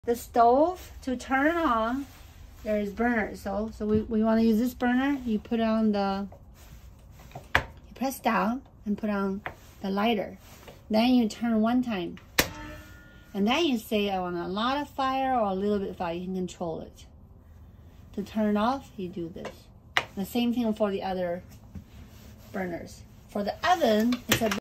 The stove, to turn it on, there is burner. So we want to use this burner. You put on the, you press down and put on the lighter. Then you turn one time. And then you say, I want a lot of fire or a little bit of fire. You can control it. To turn it off, you do this. The same thing for the other burners. For the oven, it's a